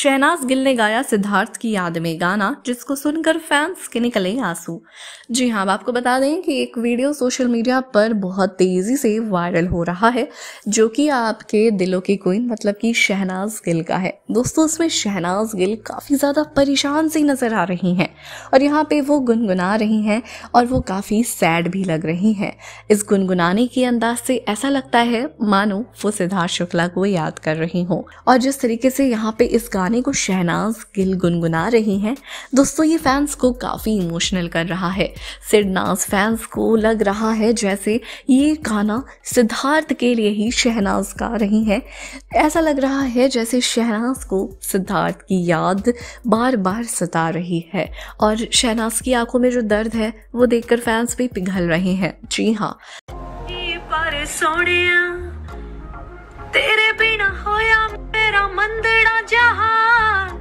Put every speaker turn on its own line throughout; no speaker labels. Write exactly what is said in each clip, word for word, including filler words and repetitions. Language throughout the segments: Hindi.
शहनाज गिल ने गाया सिद्धार्थ की याद में गाना, जिसको सुनकर फैंस के निकले आंसू। जी हाँ, अब आपको बता दें कि एक वीडियो सोशल मीडिया पर बहुत तेजी से वायरल हो रहा है, जो कि आपके दिलों की क्वीन मतलब कि शहनाज गिल का है। दोस्तों, उसमें शहनाज गिल काफ़ी ज़्यादा परेशान सी नज़र आ रही हैं और यहाँ पे वो गुनगुना रही हैं और वो काफ़ी सैड भी लग रही हैं। इस गुनगुनाने के अंदाज से ऐसा लगता है मानो वो सिद्धार्थ शुक्ला को याद कर रही हो। और जिस तरीके से यहाँ पे इस गाने को शहनाज गिल गुनगुना रही हैं, दोस्तों ये फैंस को काफ़ी इमोशनल कर रहा है। सिडनाज फैंस को लग रहा है जैसे ये गाना सिद्धार्थ के लिए ही शहनाज गा रही हैं। ऐसा लग रहा है जैसे शहनाज को सिद्धार्थ की याद बार बार सता रही है और शहनाज की आंखों में जो दर्द है वो देखकर फैंस भी पिघल रहे हैं। जी हाँ,
पर सोनिया तेरे बिना होया मेरा मंदड़ा जहान,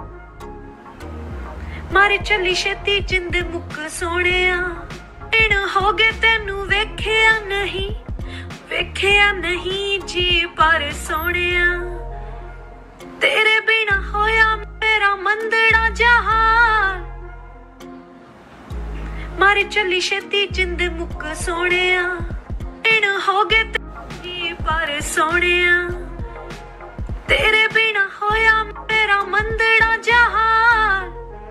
मारे चली छेती जिंद मुक सोनिया, इन हो गए तेनू वेखिया नहीं वेखिया नहीं जी पर सोनिया, तेरे बिना होया मेरा मंदड़ा जहान, मारे चली छेती जिंद मुक सोनिया, इन हो गए जी पर सोनिया, तेरे बिना होया मेरा मंदड़ा जहान,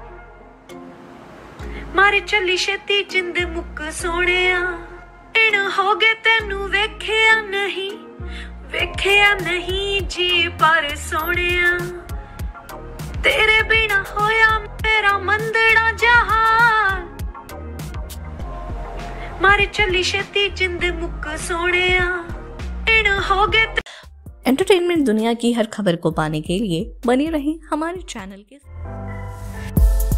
मारे चली छेती जिंद मुक सोनिया, इन हो गए तेनू वेखिया नहीं वेखिया नहीं जी पर सोनिया, तेरे बिना होया मेरा मंदड़ा जहान, मारे चली छेती जिंद मुक सोनिया, इन हो गए।
एंटरटेनमेंट दुनिया की हर खबर को पाने के लिए बने रहें हमारे चैनल के।